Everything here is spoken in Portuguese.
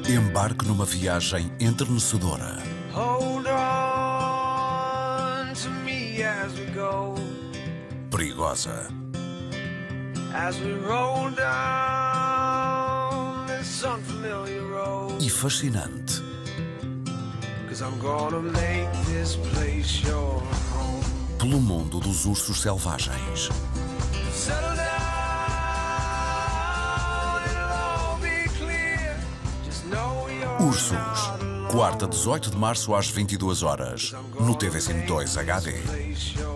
Embarque numa viagem enternecedora. Hold on to me as we go, Perigosa. as we roll down this unfamiliar road. E fascinante. 'Cause I'm gonna make this place your home. Pelo mundo dos ursos selvagens. Settle down, it'll all be clear. Just know you're Ursos. not alone. Quarta, 18 de março às 22 horas. No TVCM2 HD. Place your